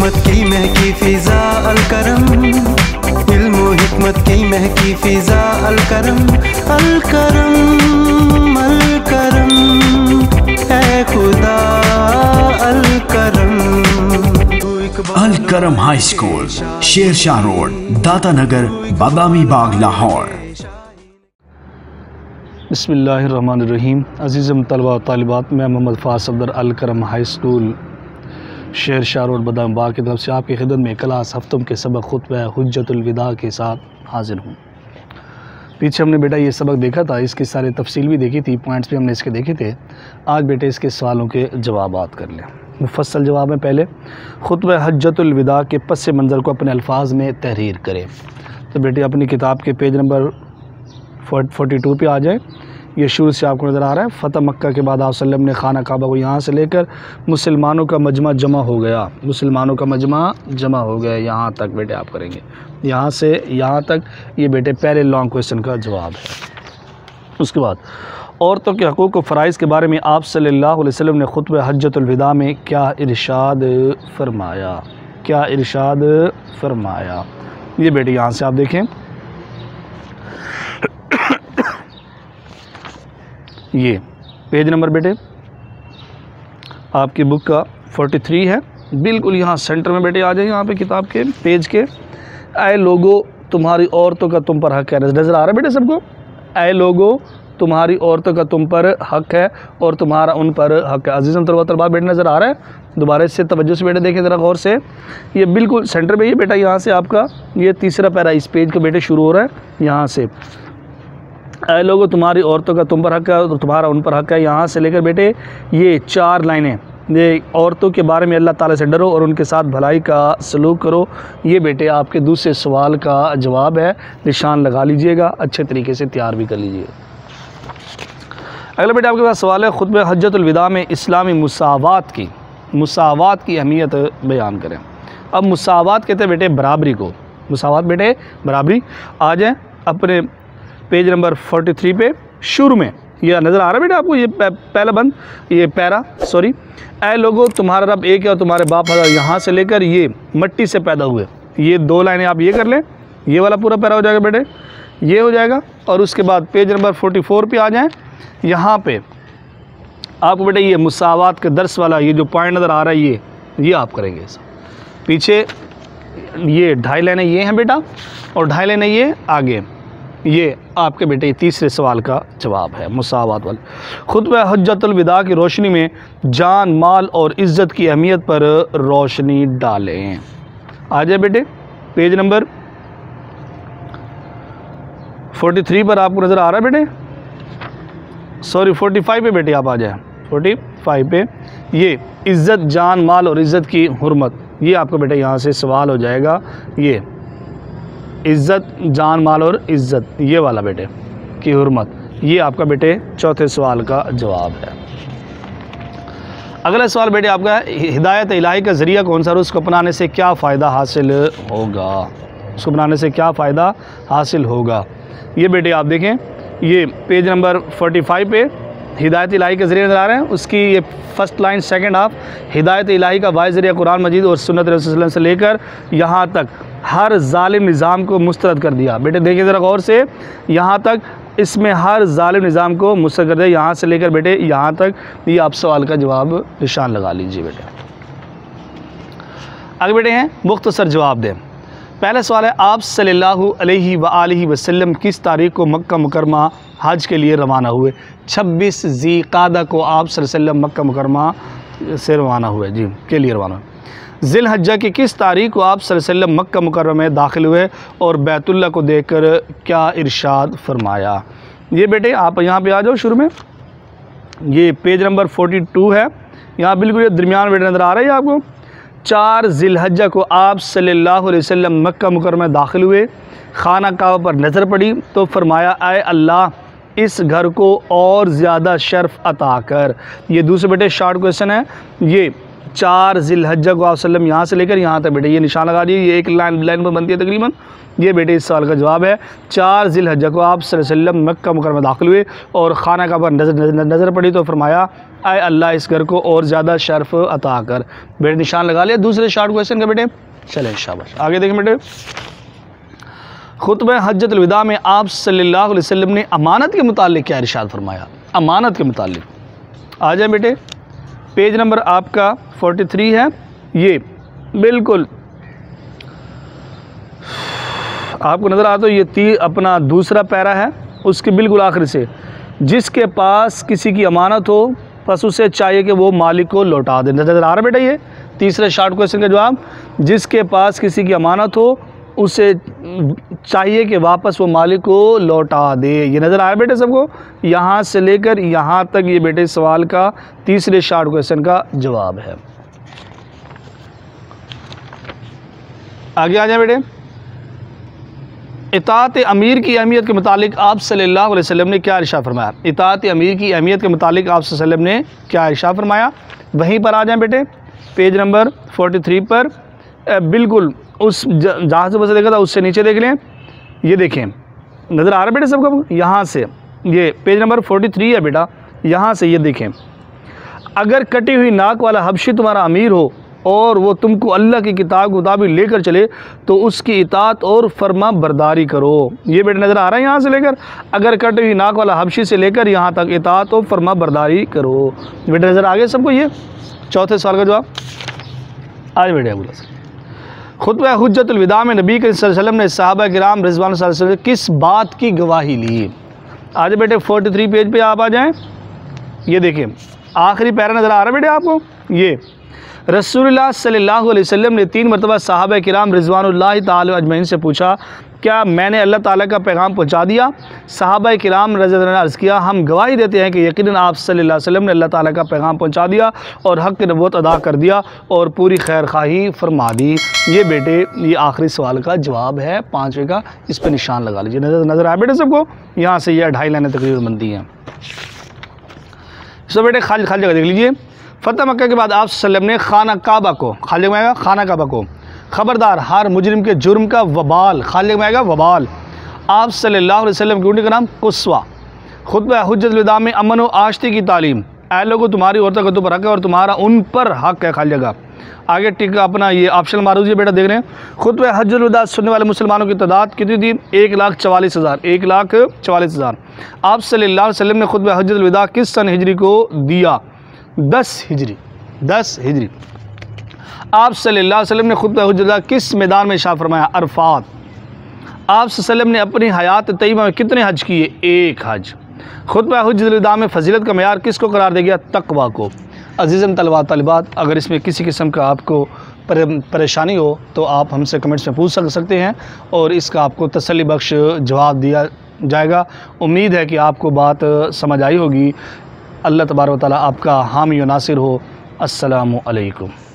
हिकमत की महकी फिजा अल करम, इल्म व हिकमत की महकी फिजा अल करम, अल करम अल करम, ऐ खुदा अल करम। अल करम high school, Sher Shah road, दाता नगर, बादामी बाग, लाहौर। बिस्मिल्लाहिर्रहमानिर्रहीम। अज़ीज़म तलबा तालिबात, मैं मोहम्मद फ़ाज़ सफ़दर अल करम high school Sher Shah road Badami Bagh की तरफ से आपकी खिदमत में क्लास हफ्तम के सबक खुतबा हुज्जतुल विदा के साथ हाजिर हूँ। पीछे हमने बेटा ये सबक देखा था, इसकी सारी तफसील भी देखी थी, पॉइंट्स भी हमने इसके देखे थे। आज बेटे इसके सवालों के जवाबात कर लें। मुफस्सल जवाब में पहले खुतबा हज्जतुल विदा के पस मंज़र को अपने अल्फाज में तहरीर करें। तो बेटे अपनी किताब के पेज नंबर 42 पे आ जाए। ये शुरू से आपको नज़र आ रहा है, फ़तह मक्का के बाद आप सल्लम ने खाना काबा को यहाँ से लेकर मुसलमानों का मजमा जमा हो गया, मुसलमानों का मजमा जमा हो गया, यहाँ तक बेटे आप करेंगे, यहाँ से यहाँ तक। ये बेटे पहले लॉन्ग क्वेश्चन का जवाब है। उसके बाद औरतों के हकूक़ व फ़राइज़ के बारे में आप सल्लल्लाहु अलैहि वसल्लम ने खुतबा हज्जतुल विदा में क्या इरशाद फरमाया, क्या इरशाद फरमाया। ये बेटे यहाँ से आप देखें, ये पेज नंबर बेटे आपकी बुक का 43 है, बिल्कुल यहाँ सेंटर में बेटे आ जाए, यहाँ पे किताब के पेज के। ऐ लोगो तुम्हारी औरतों का तुम पर हक है, नज़र आ रहा है बेटे सबको। ऐ लोगो तुम्हारी औरतों का तुम पर हक है और तुम्हारा उन पर हक है। अज़ीज़म तलबा बेटे नज़र आ रहा है, दोबारा इससे तवज्जो से बेटे देखें ज़रा गौर से। ये बिल्कुल सेंटर पे ये बेटा यहाँ से आपका ये तीसरा पैरा इस पेज का बेटे शुरू हो रहा है यहाँ से। ऐ लोगों तुम्हारी औरतों का तुम पर हक है और तुम्हारा उन पर हक है, यहाँ से लेकर बेटे ये 4 लाइनें, ये औरतों के बारे में अल्लाह ताला से डरो और उनके साथ भलाई का सलूक करो। ये बेटे आपके दूसरे सवाल का जवाब है, निशान लगा लीजिएगा, अच्छे तरीके से तैयार भी कर लीजिएगा। अगला बेटे आपके पास सवाल है, खुतबा हज्जतुल विदा में इस्लामी मुसावात की अहमियत बयान करें। अब मुसावात कहते हैं बेटे बराबरी को, मुसावात बेटे बराबरी। आ जाए अपने पेज नंबर 43 पे शुरू में यह नज़र आ रहा है बेटा आपको, ये पहला बंद, ये पैरा सॉरी। ऐ लोगों तुम्हारा रब एक है और तुम्हारे बाप हजार, यहाँ से लेकर ये मट्टी से पैदा हुए, ये 2 लाइनें आप ये कर लें, ये वाला पूरा पैरा हो जाएगा बेटे, ये हो जाएगा। और उसके बाद पेज नंबर 44 पे आ जाएँ, यहाँ पे आपको बेटे ये मुसावात के दर्स वाला ये जो पॉइंट नज़र आ रहा है ये आप करेंगे। पीछे ये 2.5 लाइनें ये हैं बेटा और 2.5 लाइनें ये आगे, ये आपके बेटे तीसरे सवाल का जवाब है मुसावात वाला। खुतबा हज्जतुल विदा की रोशनी में जान माल और इज़्ज़त की अहमियत पर रोशनी डालें। आ जाए बेटे पेज नंबर 43 पर आपको नज़र आ रहा है बेटे, सॉरी 45 पे बेटे आप आ जाए, 45 पे ये इज़्ज़त जान माल और इज़्ज़त की हुर्मत, ये आपका बेटे यहाँ से सवाल हो जाएगा। ये इज़्ज़त जान माल और इज़्ज़त ये वाला बेटे की हुर्मत, ये आपका बेटे चौथे सवाल का जवाब है। अगला सवाल बेटे आपका है, हिदायत इलाही का ज़रिया कौन सा और उसको अपनाने से क्या फ़ायदा हासिल होगा, उसको अपनाने से क्या फ़ायदा हासिल होगा। ये बेटे आप देखें, ये पेज नंबर 45 पे हिदायत इलाही के ज़रिए नज़र आ रहे हैं, उसकी ये फर्स्ट लाइन सेकंड हाफ, हिदायत इलाही का वाहिद ज़रिया कुरान मजीद और सुन्नत रसूल सल्लल्लाहु अलैहि वसल्लम से लेकर यहाँ तक हर जालिम निज़ाम को मुस्तरद कर दिया। बेटे देखिए ज़रा गौर से, यहाँ तक इसमें हर जालिम निज़ाम को मुस्तरद कर दिया, यहाँ से लेकर बेटे यहाँ तक। ये आप सवाल का जवाब निशान लगा लीजिए बेटे। आगे बेटे हैं मुख्तसर जवाब दें। पहला सवाल है, आप सल्लल्लाहु अलैहि वसल्लम किस तारीख़ को मक्का मुकरमा हज के लिए रवाना हुए। 26 ज़ीक़ादा को आप सल्लल्लाहु अलैहि वसल्लम मक्का मुकरमा से रवाना हुए, जी के लिए रवाना हुए। ज़िलहज्जा की किस तारीख़ को आप सल्लल्लाहु अलैहि वसल्लम मक्का मुकरमा में दाखिल हुए और बैतुल्लाह को देखकर क्या इरशाद फरमाया। ये बेटे आप यहाँ पे आ जाओ शुरू में, ये पेज नंबर 42 है, यहाँ बिल्कुल ये दरमियान बेटे नज़र आ रहा है आपको। 4 ज़िलहज्जा को आप सल्लल्लाहु अलैहि वसल्लम मक्का मुकरमा में दाखिल हुए, खाना काबा पर नज़र पड़ी तो फरमाया, आए अल्लाह इस घर को और ज़्यादा शर्फ अता कर। ये दूसरे बेटे शॉर्ट क्वेश्चन है, ये 4 ज़िलहज्जा को आप सल्लम यहाँ से लेकर यहाँ तक बेटे ये निशान लगा दिए, ये एक लाइन पर बनती है तकरीबन। ये बेटे इस सवाल का जवाब है। 4 ज़िलहज्जा को आप सल्लल्लाहु मक्का मुकर्रमा दाखिल हुए और खाना काबा नज़र पड़ी तो फरमाया आए अल्लाह इस घर को और ज़्यादा शर्फ अता कर। बेटे निशान लगा लिया दूसरे शॉर्ट क्वेश्चन का बेटे। चलें शाबाश आगे देखें बेटे। खुतबा हज्जतुल विदा में आप सल्लल्लाहु अलैहि वसल्लम ने अमानत के मुतालिक क्या इरशाद फरमाया? अमानत के मुतालिक आ जाए बेटे, पेज नंबर आपका 43 है। ये बिल्कुल आपको नज़र आता है, ये अपना दूसरा पैरा है, उसके बिल्कुल आखिर से, जिसके पास किसी की अमानत हो बस उसे चाहिए कि वो मालिक को लौटा दे। नज़र आ रहा बेटा ये तीसरे शॉर्ट क्वेश्चन का जवाब, जिसके पास किसी की अमानत हो उसे चाहिए कि वापस वो मालिक को लौटा दे। ये नज़र आया बेटे सबको, यहाँ से लेकर यहाँ तक ये बेटे सवाल का तीसरे शॉर्ट क्वेश्चन का जवाब है। आगे आ जाए बेटे। इताअत अमीर की अहमियत के मुतालिक आप सल्लल्लाहु अलैहि वसल्लम ने क्या इरशाद फरमाया? इताअत अमीर की अहमियत के मुतालिक आप सल्लल्लाहु अलैहि वसल्लम ने क्या इरशाद फरमाया? वहीं पर आ जाएं बेटे, पेज नंबर 43 पर बिल्कुल उस जहाँ से बस देखा था उससे नीचे देख लें। ये देखें नज़र आ रहा है बेटे सबको, यहाँ से ये पेज नंबर 43 है बेटा, यहाँ से ये देखें। अगर कटी हुई नाक वाला हबशी तुम्हारा अमीर हो और वो तुमको अल्लाह की किताब के मुताबिक लेकर चले तो उसकी इताअत और फर्मा बरदारी करो। ये बेटे नज़र आ रहा है यहाँ से लेकर, अगर कटी हुई नाक वाला हबशी से लेकर यहाँ तक इताअत और फर्मा बरदारी करो। बेटे नज़र आ गया सबको। ये चौथे सवाल का जवाब आज बेटे अबूल खुतबा हुज्जतुल विदा में नबी करीम सल्लल्लाहु अलैहि वसल्लम ने सहाबा किराम रिज़वान सल्लल्लाहु अलैहि वसल्लम किस बात की गवाही ली? आज बेटे 43 पेज पे आप आ जाएं। ये देखिए आखिरी पैरा नज़र आ रहा है बेटे आपको। ये रसूलुल्लाह सल्लल्लाहु अलैहि वसल्लम ने 3 मरतबा सहाबा किराम रिज़वानुल्लाहि ताला अजमईन से पूछा क्या मैंने अल्लाह ताला का पैगाम पहुंचा दिया? सहाबा किराम रज़ी अल्लाह अन्हुम ने अर्ज़ किया हम गवाही देते हैं कि यकीनन आप सल्लल्लाहु अलैहि वसल्लम ने अल्लाह ताला का पैगाम पहुंचा दिया और हक़ की नबूवत अदा कर दिया और पूरी खैर खाही फरमा दी। ये बेटे ये आखिरी सवाल का जवाब है 5वें का, इस पर निशान लगा लीजिए। नज़र आया बेटे सबको, यहाँ से यह 2.5 लाइनें तकरीबन बनती हैं। सब बेटे खाली जगह देख लीजिए। फ़तह मक्का के बाद आप सल्लल्लाहु अलैहि वसल्लम ने खाना काबा को, खाली में आएगा खाना काबा को, ख़बरदार हर मुजरिम के जुर्म का वबाल, खाली में आएगा वबाल। आप सल्लल्लाहु अलैहि वसल्लम की उंगली का नाम कुस्वा। खुतबा हुज्जतुल विदा में अमन व आश्ती की तालीम, ऐ लोगों तुम्हारी औरतों का तुम पर हक़ है और तुम्हारा उन पर हक़ है। खाली जगह आगे टिक अपना ये ऑप्शन मारूँ बेटा देख रहे हैं। खुतबा हज्जुल विदा सुनने वाले मुसलमानों की तादाद कितनी थी? 1,44,000। 1,44,000। आप सल्लल्लाहु अलैहि वसल्लम ने खुतबा हज्जुल विदा किस सन हिजरी को दिया? 10 हिजरी। 10 हिजरी। आप सल्लल्लाहु अलैहि वसल्लम ने खुतबा हज्जुल विदा किस मैदान में इरशाद फरमाया? अरफात। आप सल्लल्लाहु अलैहि वसल्लम ने अपनी हयात तय्यबा में कितने हज किए? 1 हज। खुतबा हज्जुल विदा में फजीलत का मयार किसको करार दे गया? तकवा को। अज़ीज़न तलबात तलिबात, अगर इसमें किसी किस्म का आपको परेशानी हो तो आप हमसे कमेंट्स में पूछ सकते हैं और इसका आपको तसल्ली बख्श जवाब दिया जाएगा। उम्मीद है कि आपको बात समझ आई होगी। अल्लाह तबारक व तआला आपका हामी व नासिर हो। अस्सलामु अलैकुम।